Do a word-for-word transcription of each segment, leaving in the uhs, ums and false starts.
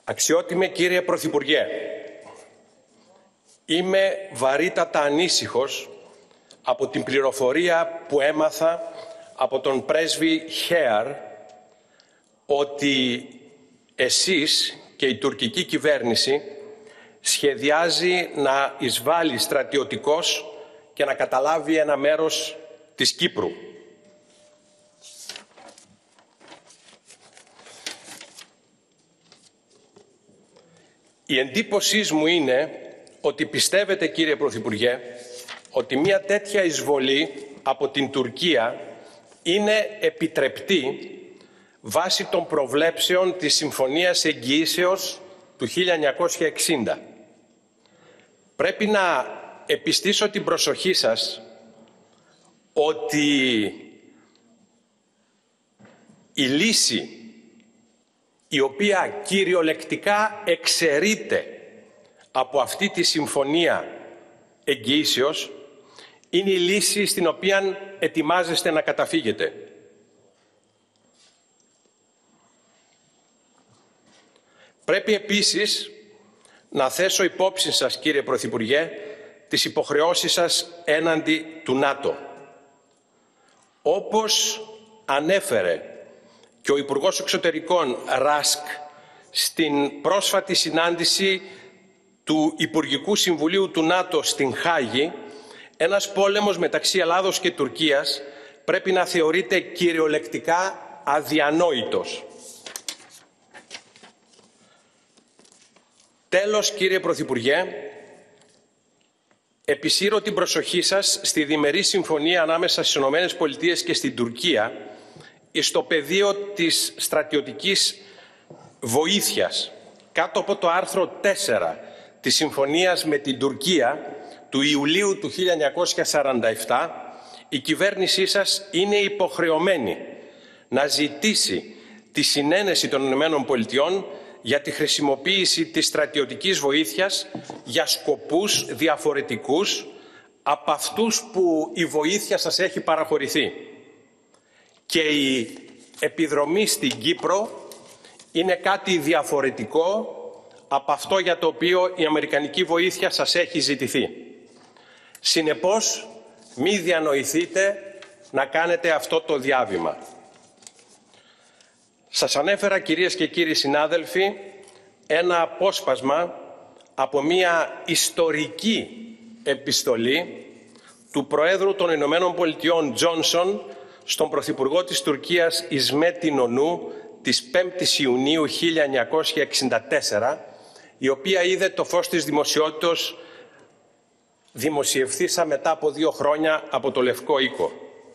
Αξιότιμε κύριε Πρωθυπουργέ, είμαι βαρύτατα ανήσυχος από την πληροφορία που έμαθα από τον πρέσβη Χέαρ ότι εσείς και η τουρκική κυβέρνηση σχεδιάζει να εισβάλλει στρατιωτικώς και να καταλάβει ένα μέρος της Κύπρου. Η εντύπωσή μου είναι ότι πιστεύετε, κύριε Πρωθυπουργέ, ότι μια τέτοια εισβολή από την Τουρκία είναι επιτρεπτή βάσει των προβλέψεων της Συμφωνίας Εγγυήσεως του χίλια εννιακόσια εξήντα. Πρέπει να επιστήσω την προσοχή σας ότι η λύση η οποία κυριολεκτικά εξαιρείται από αυτή τη Συμφωνία Εγγυήσεως είναι η λύση στην οποία ετοιμάζεστε να καταφύγετε. Πρέπει επίσης να θέσω υπόψη σας, κύριε Πρωθυπουργέ, τις υποχρεώσεις σας έναντι του ΝΑΤΟ. Όπως ανέφερε και ο Υπουργός Εξωτερικών Ράσκ στην πρόσφατη συνάντηση του Υπουργικού Συμβουλίου του ΝΑΤΟ στην Χάγη, ένας πόλεμος μεταξύ Ελλάδος και Τουρκίας πρέπει να θεωρείται κυριολεκτικά αδιανόητος. Τέλος, κύριε Πρωθυπουργέ, επισύρω την προσοχή σας στη διμερή συμφωνία ανάμεσα στις Ηνωμένες Πολιτείες και στην Τουρκία στο πεδίο της στρατιωτικής βοήθειας. Κάτω από το άρθρο τέσσερα της συμφωνίας με την Τουρκία του Ιουλίου του χίλια εννιακόσια σαράντα επτά, η κυβέρνησή σας είναι υποχρεωμένη να ζητήσει τη συνένεση των Ηνωμένων Πολιτειών για τη χρησιμοποίηση της στρατιωτικής βοήθειας για σκοπούς διαφορετικούς από αυτούς που η βοήθεια σας έχει παραχωρηθεί. Και η επιδρομή στην Κύπρο είναι κάτι διαφορετικό από αυτό για το οποίο η αμερικανική βοήθεια σας έχει ζητηθεί. Συνεπώς, μη διανοηθείτε να κάνετε αυτό το διάβημα. Σας ανέφερα, κυρίες και κύριοι συνάδελφοι, ένα απόσπασμα από μια ιστορική επιστολή του Προέδρου των Ηνωμένων Πολιτειών Τζόνσον στον Πρωθυπουργό της Τουρκίας Ισμέτ Ινονού της πέμπτης Ιουνίου χίλια εννιακόσια εξήντα τέσσερα, η οποία είδε το φως της δημοσιότητος δημοσιευθήσα μετά από δύο χρόνια από το Λευκό Οίκο.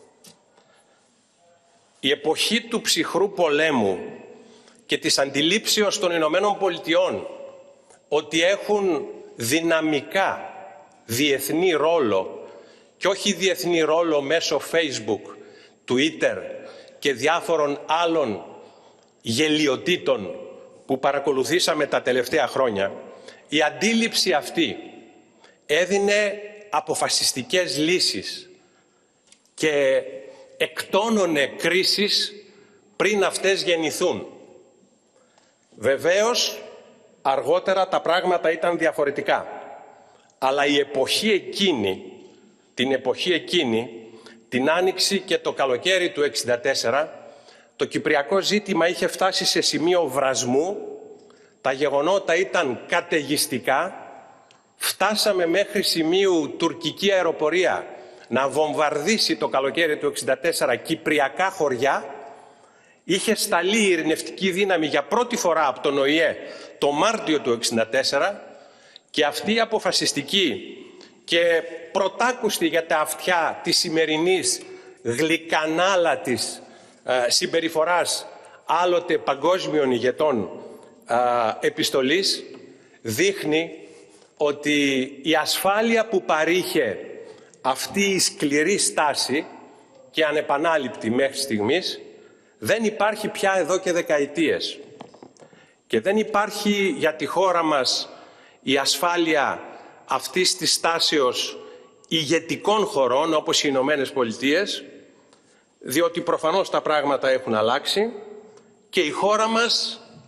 Η εποχή του ψυχρού πολέμου και της αντιλήψεως των Ηνωμένων Πολιτειών ότι έχουν δυναμικά διεθνή ρόλο και όχι διεθνή ρόλο μέσω Facebook, Twitter και διάφορων άλλων γελιοτήτων που παρακολουθήσαμε τα τελευταία χρόνια, η αντίληψη αυτή έδινε αποφασιστικές λύσεις και εκτόνωνε κρίσεις πριν αυτές γεννηθούν. Βεβαίως, αργότερα τα πράγματα ήταν διαφορετικά. Αλλά η εποχή εκείνη, την εποχή εκείνη, την Άνοιξη και το καλοκαίρι του εξήντα τέσσερα, το κυπριακό ζήτημα είχε φτάσει σε σημείο βρασμού, τα γεγονότα ήταν καταιγιστικά, φτάσαμε μέχρι σημείου τουρκική αεροπορία να βομβαρδίσει το καλοκαίρι του εξήντα τέσσερα κυπριακά χωριά, είχε σταλεί η ειρηνευτική δύναμη για πρώτη φορά από τον Ο Η Ε το Μάρτιο του εξήντα τέσσερα και αυτή η αποφασιστική και πρωτάκουστη για τα αυτιά της σημερινής γλυκανάλατης ε, συμπεριφοράς άλλοτε παγκόσμιων ηγετών ε, επιστολής δείχνει ότι η ασφάλεια που παρήχε αυτή η σκληρή στάση και ανεπανάληπτη μέχρι στιγμής δεν υπάρχει πια εδώ και δεκαετίες. Και δεν υπάρχει για τη χώρα μας η ασφάλεια αυτής της στάσεως ηγετικών χωρών όπως οι Ηνωμένες Πολιτείες, διότι προφανώς τα πράγματα έχουν αλλάξει και η χώρα μας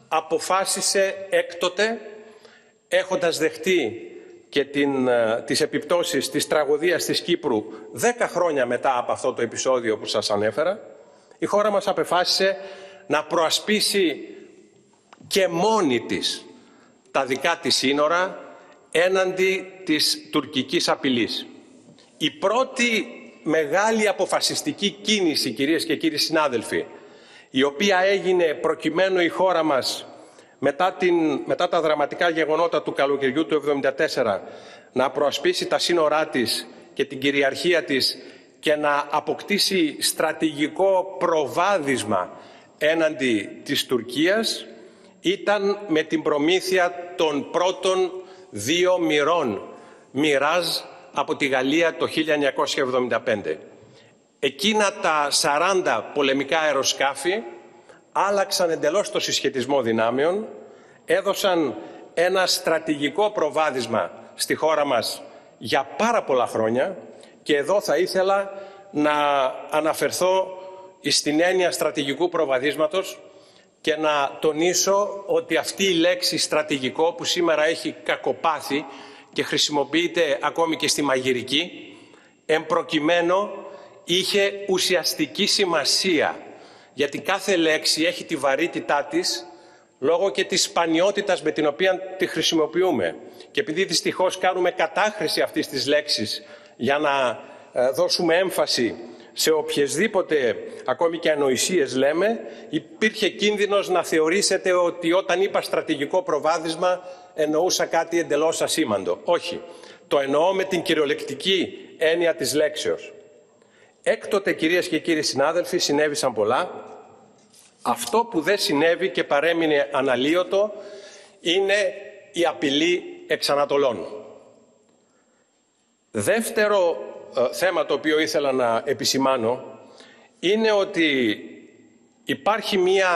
αποφάσισε έκτοτε, έχοντας δεχτεί και την, τις επιπτώσεις της τραγωδίας της Κύπρου δέκα χρόνια μετά από αυτό το επεισόδιο που σας ανέφερα, η χώρα μας αποφάσισε να προασπίσει και μόνη της τα δικά της σύνορα έναντι της τουρκικής απειλής. Η πρώτη μεγάλη αποφασιστική κίνηση, κυρίες και κύριοι συνάδελφοι, η οποία έγινε προκειμένου η χώρα μας μετά, την, μετά τα δραματικά γεγονότα του καλοκαιριού του εβδομήντα τέσσερα να προασπίσει τα σύνορά της και την κυριαρχία της και να αποκτήσει στρατηγικό προβάδισμα έναντι της Τουρκίας, ήταν με την προμήθεια των πρώτων δύο μοιρών Μιράζ από τη Γαλλία το χίλια εννιακόσια εβδομήντα πέντε. Εκείνα τα σαράντα πολεμικά αεροσκάφη άλλαξαν εντελώς το συσχετισμό δυνάμεων, έδωσαν ένα στρατηγικό προβάδισμα στη χώρα μας για πάρα πολλά χρόνια, και εδώ θα ήθελα να αναφερθώ στην έννοια στρατηγικού προβαδίσματος και να τονίσω ότι αυτή η λέξη στρατηγικό, που σήμερα έχει κακοπάθει και χρησιμοποιείται ακόμη και στη μαγειρική, εμπροκειμένου είχε ουσιαστική σημασία, γιατί κάθε λέξη έχει τη βαρύτητά της λόγω και της σπανιότητας με την οποία τη χρησιμοποιούμε. Και επειδή δυστυχώς κάνουμε κατάχρηση αυτής της λέξης για να δώσουμε έμφαση σε οποιασδήποτε ακόμη και ανοησίες λέμε, υπήρχε κίνδυνος να θεωρήσετε ότι όταν είπα στρατηγικό προβάδισμα εννοούσα κάτι εντελώς ασήμαντο. Όχι. Το εννοώ με την κυριολεκτική έννοια της λέξεως. Έκτοτε, κυρίες και κύριοι συνάδελφοι, συνέβησαν πολλά. Αυτό που δεν συνέβη και παρέμεινε αναλύωτο είναι η απειλή εξ Ανατολών. Δεύτερο ε, θέμα το οποίο ήθελα να επισημάνω είναι ότι υπάρχει μία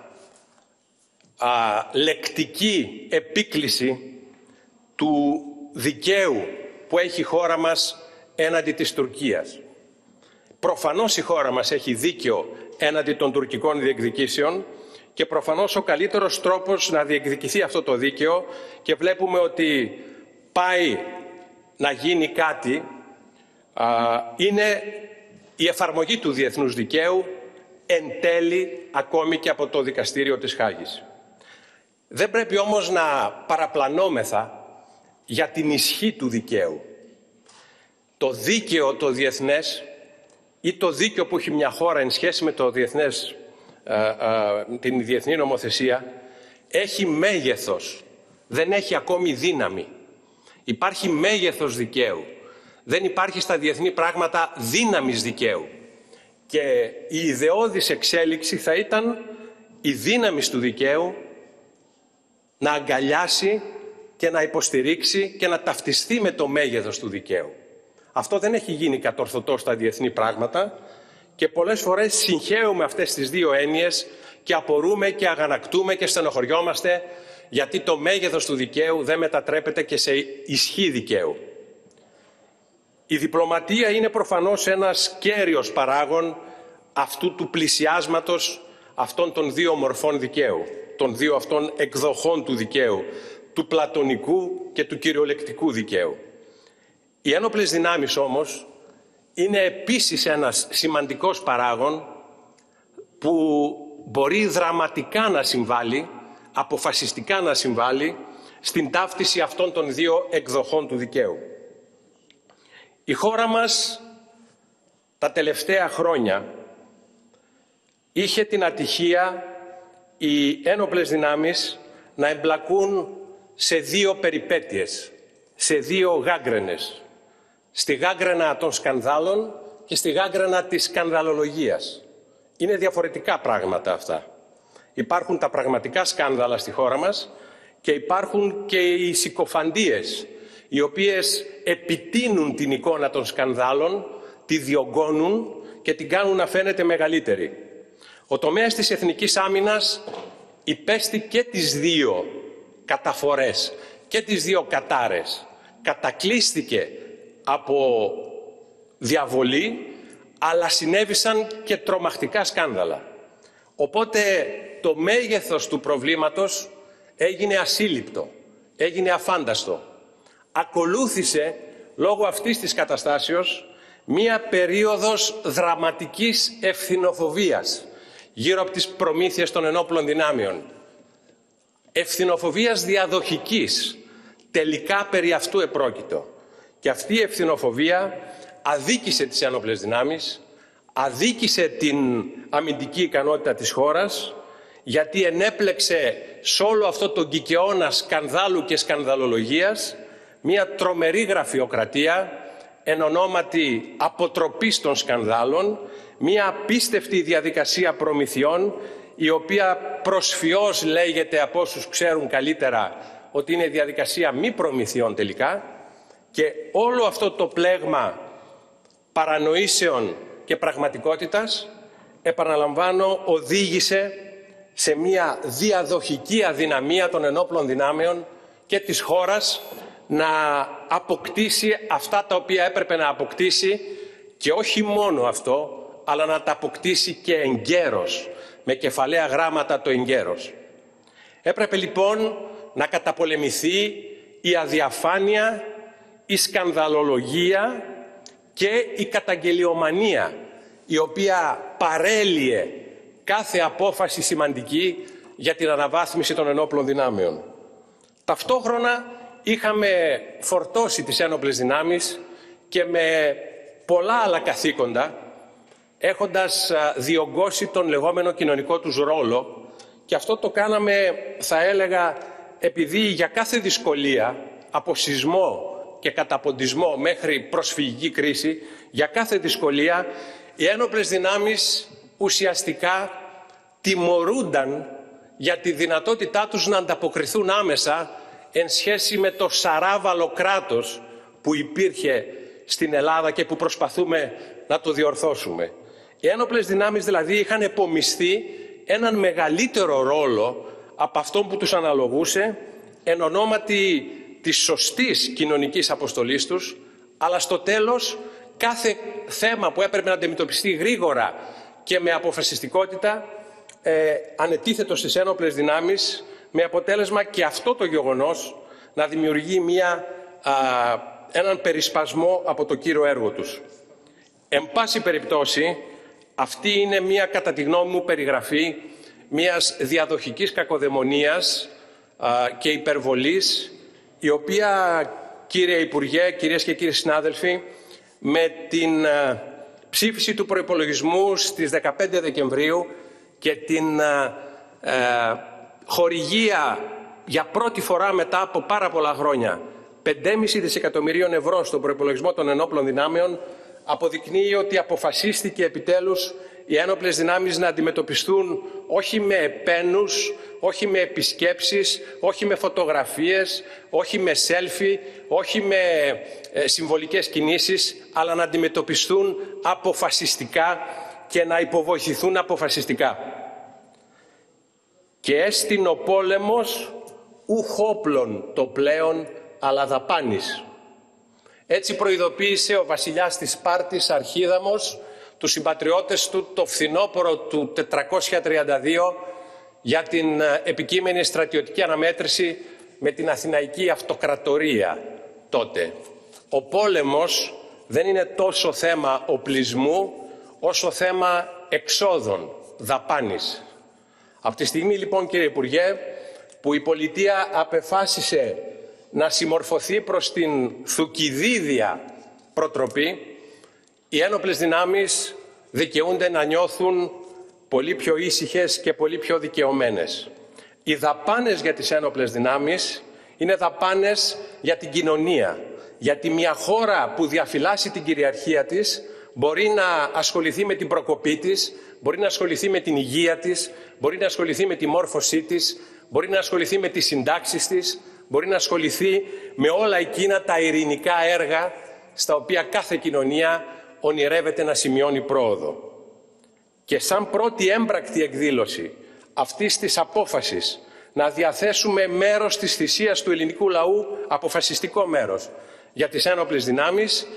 α, λεκτική επίκληση του δικαίου που έχει η χώρα μας έναντι της Τουρκίας. Προφανώς η χώρα μας έχει δίκαιο έναντι των τουρκικών διεκδικήσεων και προφανώς ο καλύτερος τρόπος να διεκδικηθεί αυτό το δίκαιο, και βλέπουμε ότι πάει να γίνει κάτι, α, είναι η εφαρμογή του διεθνούς δικαίου εν τέλει ακόμη και από το δικαστήριο της Χάγης. Δεν πρέπει όμως να παραπλανόμεθα για την ισχύ του δικαίου. Το δίκαιο το διεθνές ή το δίκαιο που έχει μια χώρα εν σχέση με το διεθνές, α, α, την διεθνή νομοθεσία, έχει μέγεθος, δεν έχει ακόμη δύναμη. Υπάρχει μέγεθος δικαίου. Δεν υπάρχει στα διεθνή πράγματα δύναμης δικαίου. Και η ιδεώδης εξέλιξη θα ήταν η δύναμη του δικαίου να αγκαλιάσει και να υποστηρίξει και να ταυτιστεί με το μέγεθος του δικαίου. Αυτό δεν έχει γίνει κατορθωτό στα διεθνή πράγματα και πολλές φορές συγχέουμε αυτές τις δύο έννοιες και απορούμε και αγανακτούμε και στενοχωριόμαστε γιατί το μέγεθος του δικαίου δεν μετατρέπεται και σε ισχύ δικαίου. Η διπλωματία είναι προφανώς ένας κέριος παράγων αυτού του πλησιάσματος αυτών των δύο μορφών δικαίου, των δύο αυτών εκδοχών του δικαίου, του πλατωνικού και του κυριολεκτικού δικαίου. Οι ένοπλες δυνάμεις όμως είναι επίσης ένας σημαντικός παράγων που μπορεί δραματικά να συμβάλλει, αποφασιστικά να συμβάλλει στην ταύτιση αυτών των δύο εκδοχών του δικαίου. Η χώρα μας τα τελευταία χρόνια είχε την ατυχία οι ένοπλες δυνάμεις να εμπλακούν σε δύο περιπέτειες, σε δύο γάγκρενες. Στη γάγκρενα των σκανδάλων και στη γάγκρενα της σκανδαλολογίας. Είναι διαφορετικά πράγματα αυτά. Υπάρχουν τα πραγματικά σκάνδαλα στη χώρα μας και υπάρχουν και οι συκοφαντίες, οι οποίες επιτείνουν την εικόνα των σκανδάλων, τη διωγγώνουν και την κάνουν να φαίνεται μεγαλύτερη. Ο τομέας της εθνικής άμυνας υπέστη και τις δύο καταφορές και τις δύο κατάρες. Κατακλείστηκε από διαβολή, αλλά συνέβησαν και τρομακτικά σκάνδαλα. Οπότε το μέγεθος του προβλήματος έγινε ασύλληπτο, έγινε αφάνταστο. Ακολούθησε λόγω αυτής της καταστάσεως μία περίοδος δραματικής ευθυνοφοβίας γύρω από τις προμήθειες των ενόπλων δυνάμεων. Ευθυνοφοβίας διαδοχικής, τελικά περί αυτού επρόκειτο. Και αυτή η ευθυνοφοβία αδίκησε τις ένοπλες δυνάμεις, αδίκησε την αμυντική ικανότητα της χώρας, γιατί ενέπλεξε σε όλο αυτό το κικαιώνα σκανδάλου και σκανδαλολογίας μια τρομερή γραφειοκρατία εν ονόματι αποτροπής των σκανδάλων, μια απίστευτη διαδικασία προμηθειών, η οποία προσφιώς λέγεται από όσους ξέρουν καλύτερα ότι είναι διαδικασία μη προμηθειών τελικά, και όλο αυτό το πλέγμα παρανοήσεων και πραγματικότητας, επαναλαμβάνω, οδήγησε σε μια διαδοχική αδυναμία των ενόπλων δυνάμεων και της χώρας να αποκτήσει αυτά τα οποία έπρεπε να αποκτήσει, και όχι μόνο αυτό, αλλά να τα αποκτήσει και εγκαίρως, με κεφαλαία γράμματα το εγκαίρως. Έπρεπε λοιπόν να καταπολεμηθεί η αδιαφάνεια, η σκανδαλολογία και η καταγγελιομανία, η οποία παρέλυε κάθε απόφαση σημαντική για την αναβάθμιση των ενόπλων δυνάμεων. Ταυτόχρονα είχαμε φορτώσει τις ένοπλες δυνάμεις και με πολλά άλλα καθήκοντα, έχοντας διωγγώσει τον λεγόμενο κοινωνικό τους ρόλο, και αυτό το κάναμε, θα έλεγα, επειδή για κάθε δυσκολία, από σεισμό και καταποντισμό μέχρι προσφυγική κρίση, για κάθε δυσκολία οι ένοπλες δυνάμεις ουσιαστικά τιμωρούνταν για τη δυνατότητά τους να ανταποκριθούν άμεσα εν σχέση με το σαράβαλο κράτος που υπήρχε στην Ελλάδα και που προσπαθούμε να το διορθώσουμε. Οι ένοπλες δυνάμεις δηλαδή είχαν επομισθεί έναν μεγαλύτερο ρόλο από αυτόν που τους αναλογούσε εν ονόματι της σωστής κοινωνικής αποστολής τους, αλλά στο τέλος κάθε θέμα που έπρεπε να αντιμετωπιστεί γρήγορα και με αποφασιστικότητα ε, ανετίθετο στις ένοπλες δυνάμεις, με αποτέλεσμα και αυτό το γεγονός να δημιουργεί μια, α, έναν περισπασμό από το κύριο έργο τους. Εν πάση περιπτώσει, αυτή είναι μια, κατά τη γνώμη μου, περιγραφή μιας διαδοχικής κακοδαιμονίας α, και υπερβολής, η οποία, κύριε Υπουργέ, κυρίες και κύριοι συνάδελφοι, με την α, ψήφιση του προϋπολογισμού στις δεκαπέντε Δεκεμβρίου και την α, α, χορηγία για πρώτη φορά μετά από πάρα πολλά χρόνια πέντε κόμμα πέντε δισεκατομμυρίων ευρώ στον προϋπολογισμό των ενόπλων δυνάμεων, αποδεικνύει ότι αποφασίστηκε επιτέλους οι ένοπλες δυνάμεις να αντιμετωπιστούν όχι με επένους, όχι με επισκέψεις, όχι με φωτογραφίες, όχι με σέλφι, όχι με ε, συμβολικές κινήσεις, αλλά να αντιμετωπιστούν αποφασιστικά και να υποβοηθηθούν αποφασιστικά. Και έστειν ο πόλεμος ουχ όπλων το πλέον, αλλά δαπάνης. Έτσι προειδοποίησε ο βασιλιάς της Σπάρτης Αρχίδαμος τους συμπατριώτες του το φθινόπωρο του τετρακόσια τριάντα δύο για την επικείμενη στρατιωτική αναμέτρηση με την Αθηναϊκή Αυτοκρατορία τότε. Ο πόλεμος δεν είναι τόσο θέμα οπλισμού όσο θέμα εξόδων, δαπάνης. Από τη στιγμή λοιπόν, κύριε Υπουργέ, που η πολιτεία απεφάσισε να συμμορφωθεί προς την Θουκυδίδια προτροπή, οι ένοπλες δυνάμεις δικαιούνται να νιώθουν πολύ πιο ήσυχες και πολύ πιο δικαιωμένες. Οι δαπάνες για τις ένοπλες δυνάμεις είναι δαπάνες για την κοινωνία. Γιατί μια χώρα που διαφυλάσσει την κυριαρχία της μπορεί να ασχοληθεί με την προκοπή της, μπορεί να ασχοληθεί με την υγεία της, μπορεί να ασχοληθεί με τη μόρφωσή της, μπορεί να ασχοληθεί με τις συντάξεις της, μπορεί να ασχοληθεί με όλα εκείνα τα ειρηνικά έργα στα οποία κάθε κοινωνία ονειρεύεται να σημειώνει πρόοδο. Και σαν πρώτη έμπρακτη εκδήλωση αυτής της απόφασης να διαθέσουμε μέρος της θυσίας του ελληνικού λαού, αποφασιστικό μέρος, για τις ένοπλες δυνάμεις,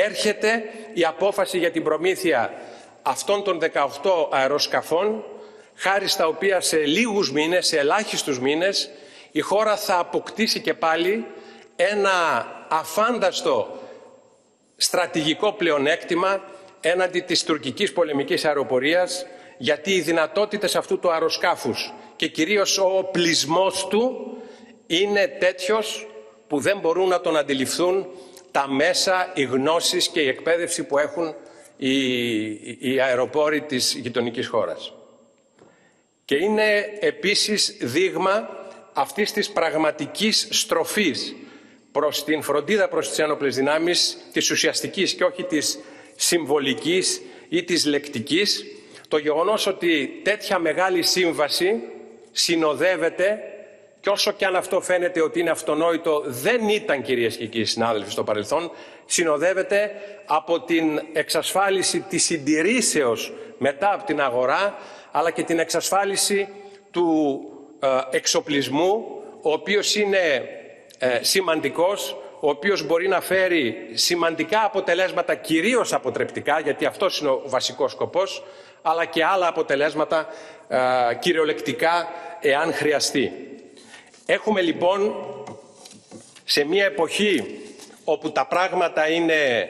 έρχεται η απόφαση για την προμήθεια αυτών των δεκαοκτώ αεροσκαφών, χάρη στα οποία σε λίγους μήνες, σε ελάχιστους μήνες, η χώρα θα αποκτήσει και πάλι ένα αφάνταστο στρατηγικό πλεονέκτημα έναντι της τουρκικής πολεμικής αεροπορίας, γιατί οι δυνατότητες αυτού του αεροσκάφους και κυρίως ο οπλισμός του είναι τέτοιος που δεν μπορούν να τον αντιληφθούν τα μέσα, οι γνώσεις και η εκπαίδευση που έχουν οι, οι αεροπόροι της γειτονικής χώρας. Και είναι επίσης δείγμα αυτής της πραγματικής στροφής προς την φροντίδα προς τις ένοπλες δυνάμεις, της ουσιαστικής και όχι της συμβολικής ή της λεκτικής, το γεγονός ότι τέτοια μεγάλη σύμβαση συνοδεύεται, και όσο και αν αυτό φαίνεται ότι είναι αυτονόητο, δεν ήταν, κυρίες και κύριοι συνάδελφοι, στο παρελθόν, συνοδεύεται από την εξασφάλιση της συντηρήσεως μετά από την αγορά, αλλά και την εξασφάλιση του ε, εξοπλισμού, ο οποίος είναι ε, σημαντικός, ο οποίος μπορεί να φέρει σημαντικά αποτελέσματα, κυρίως αποτρεπτικά, γιατί αυτός είναι ο βασικός σκοπός, αλλά και άλλα αποτελέσματα ε, κυριολεκτικά, εάν χρειαστεί. Έχουμε λοιπόν σε μια εποχή όπου τα πράγματα είναι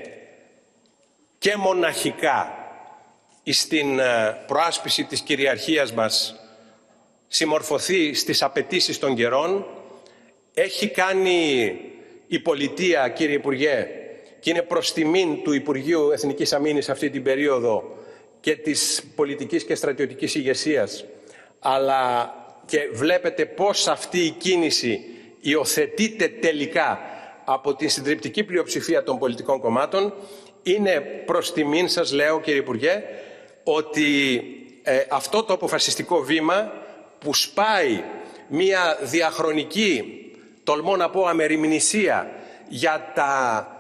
και μοναχικά στην προάσπιση της κυριαρχίας μας, συμμορφωθεί στις απαιτήσεις των καιρών, έχει κάνει η πολιτεία, κύριε Υπουργέ, και είναι προς τιμήν του Υπουργείου Εθνικής Αμήνης αυτή την περίοδο και της πολιτικής και στρατιωτικής ηγεσίας, αλλά και βλέπετε πώς αυτή η κίνηση υιοθετείται τελικά από τη συντριπτική πλειοψηφία των πολιτικών κομμάτων, είναι προς τιμήν, σας λέω, κύριε Υπουργέ, ότι ε, αυτό το αποφασιστικό βήμα που σπάει μια διαχρονική, τολμώ να πω, αμεριμνησία για τα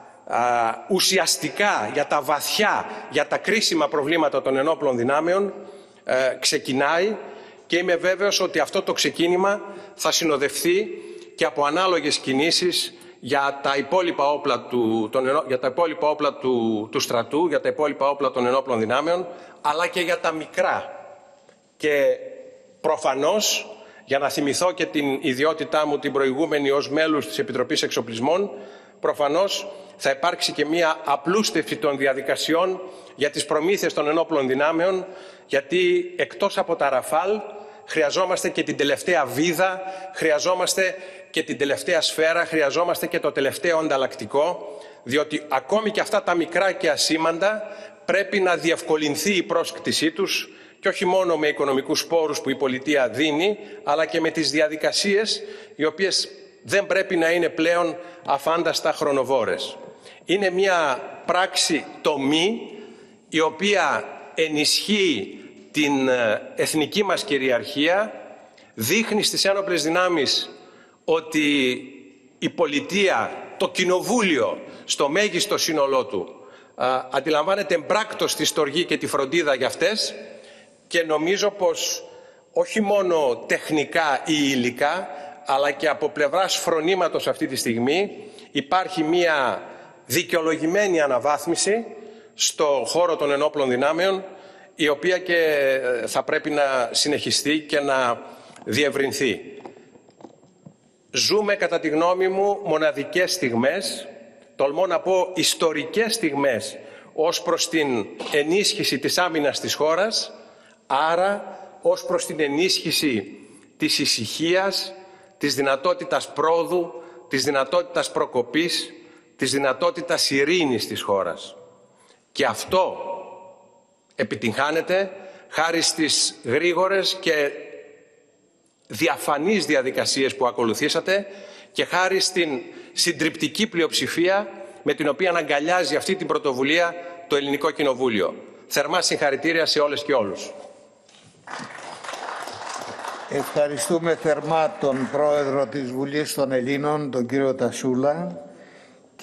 α, ουσιαστικά, για τα βαθιά, για τα κρίσιμα προβλήματα των ενόπλων δυνάμεων, ε, ξεκινάει, και είμαι βέβαιος ότι αυτό το ξεκίνημα θα συνοδευτεί και από ανάλογες κινήσεις για τα υπόλοιπα όπλα του, των, για τα υπόλοιπα όπλα του, του στρατού, για τα υπόλοιπα όπλα των ενόπλων δυνάμεων, αλλά και για τα μικρά. Και προφανώς, για να θυμηθώ και την ιδιότητά μου την προηγούμενη ως μέλους της Επιτροπής Εξοπλισμών, προφανώς θα υπάρξει και μία απλούστευση των διαδικασιών για τις προμήθειες των ενόπλων δυνάμεων, γιατί εκτός από τα Ραφάλ χρειαζόμαστε και την τελευταία βίδα, χρειαζόμαστε και την τελευταία σφαίρα, χρειαζόμαστε και το τελευταίο ανταλλακτικό, διότι ακόμη και αυτά τα μικρά και ασήμαντα πρέπει να διευκολυνθεί η πρόσκτησή τους, και όχι μόνο με οικονομικούς πόρους που η πολιτεία δίνει, αλλά και με τις διαδικασίες, οι οποίες δεν πρέπει να είναι πλέον αφάνταστα χρονοβόρες. Είναι μια πράξη τομή, η οποία ενισχύει την εθνική μας κυριαρχία, δείχνει στις ένοπλες δυνάμεις ότι η πολιτεία, το κοινοβούλιο στο μέγιστο σύνολό του, α, αντιλαμβάνεται εμπράκτος τη στοργή και τη φροντίδα για αυτές, και νομίζω πως όχι μόνο τεχνικά ή υλικά, αλλά και από πλευράς φρονήματος αυτή τη στιγμή υπάρχει μια δικαιολογημένη αναβάθμιση στο χώρο των ενόπλων δυνάμεων, η οποία και θα πρέπει να συνεχιστεί και να διευρυνθεί. Ζούμε, κατά τη γνώμη μου, μοναδικές στιγμές, τολμώ να πω ιστορικές στιγμές, ως προς την ενίσχυση της άμυνας της χώρας, άρα ως προς την ενίσχυση της ησυχίας, της δυνατότητας πρόοδου, της δυνατότητας προκοπής, της δυνατότητας ειρήνης της χώρας. Και αυτό επιτυγχάνεται χάρη στις γρήγορες και διαφανείς διαδικασίες που ακολουθήσατε και χάρη στην συντριπτική πλειοψηφία με την οποία αγκαλιάζει αυτή την πρωτοβουλία το Ελληνικό Κοινοβούλιο. Θερμά συγχαρητήρια σε όλες και όλους. Ευχαριστούμε θερμά τον Πρόεδρο της Βουλής των Ελλήνων, τον κύριο Τασούλα.